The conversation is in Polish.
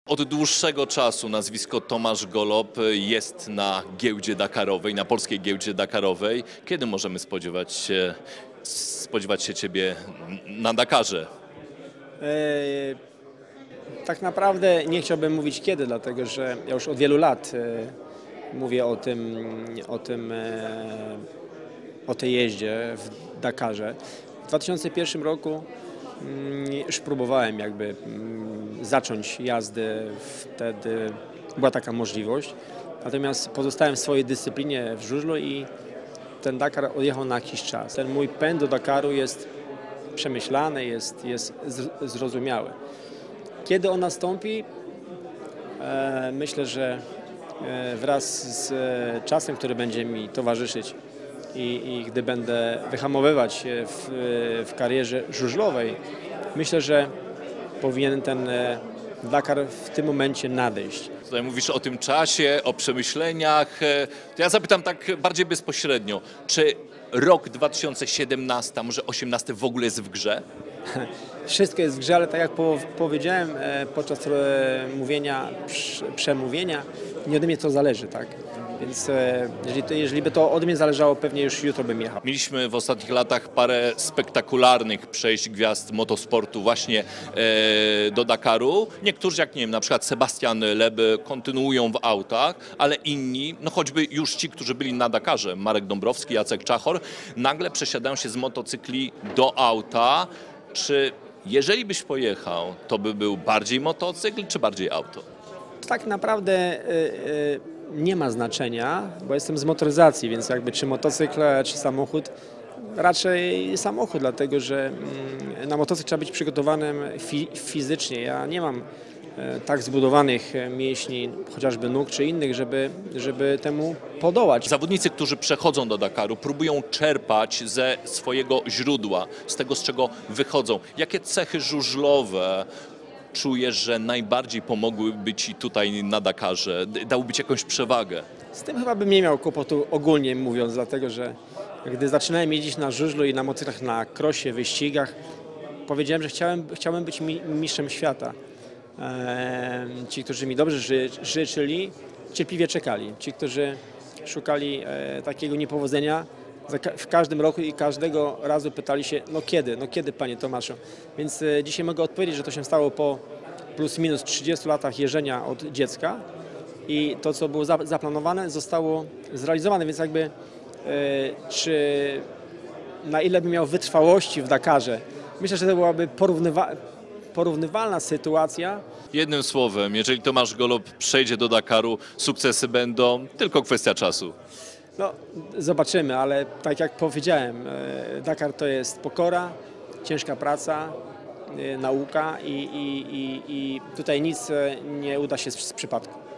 Od dłuższego czasu nazwisko Tomasz Golob jest na giełdzie dakarowej, na polskiej giełdzie dakarowej. Kiedy możemy spodziewać się Ciebie na Dakarze? Tak naprawdę nie chciałbym mówić kiedy, dlatego że ja już od wielu lat mówię o tej jeździe w Dakarze. W 2001 roku już próbowałem zacząć jazdę, wtedy była taka możliwość. Natomiast pozostałem w swojej dyscyplinie w żużlu i ten Dakar odjechał na jakiś czas. Ten mój pęd do Dakaru jest przemyślany, jest zrozumiały. Kiedy on nastąpi? Myślę, że wraz z czasem, który będzie mi towarzyszyć i gdy będę wyhamowywać się w karierze żużlowej, myślę, że powinien ten Dakar w tym momencie nadejść. Tutaj mówisz o tym czasie, o przemyśleniach. To ja zapytam tak bardziej bezpośrednio. Czy rok 2017, a może 2018 w ogóle jest w grze? Wszystko jest w grze, ale tak jak powiedziałem podczas przemówienia, nie ode mnie to zależy, tak? Więc jeżeli by to ode mnie zależało, pewnie już jutro bym jechał. Mieliśmy w ostatnich latach parę spektakularnych przejść gwiazd motosportu właśnie do Dakaru. Niektórzy, jak nie wiem, na przykład Sebastian Loeb, kontynuują w autach, ale inni, no choćby już ci, którzy byli na Dakarze, Marek Dąbrowski, Jacek Czachor, nagle przesiadają się z motocykli do auta. Czy jeżeli byś pojechał, to by był bardziej motocykl, czy bardziej auto? Tak naprawdę nie ma znaczenia, bo jestem z motoryzacji, więc czy motocykl, czy samochód, raczej samochód, dlatego że na motocykl trzeba być przygotowanym fizycznie. Ja nie mam tak zbudowanych mięśni, chociażby nóg czy innych, żeby temu podołać. Zawodnicy, którzy przechodzą do Dakaru, próbują czerpać ze swojego źródła, z tego, z czego wychodzą. Jakie cechy żużlowe czujesz, że najbardziej pomogłyby Ci tutaj na Dakarze, dałyby Ci jakąś przewagę? Z tym chyba bym nie miał kłopotu ogólnie mówiąc, dlatego że gdy zaczynałem jeździć na żużlu i na motocyklach, na krosie, wyścigach, powiedziałem, że chciałem być mistrzem świata. Ci, którzy mi dobrze życzyli, cierpliwie czekali. Ci, którzy szukali takiego niepowodzenia, w każdym roku i każdego razu pytali się, no kiedy panie Tomaszu? Więc dzisiaj mogę odpowiedzieć, że to się stało po plus minus 30 latach jeżdżenia od dziecka i to, co było zaplanowane, zostało zrealizowane, więc na ile bym miał wytrwałości w Dakarze, myślę, że to byłaby porównywalna sytuacja. Jednym słowem, jeżeli Tomasz Golob przejdzie do Dakaru, sukcesy będą tylko kwestia czasu. No, zobaczymy, ale tak jak powiedziałem, Dakar to jest pokora, ciężka praca, nauka i tutaj nic nie uda się z przypadku.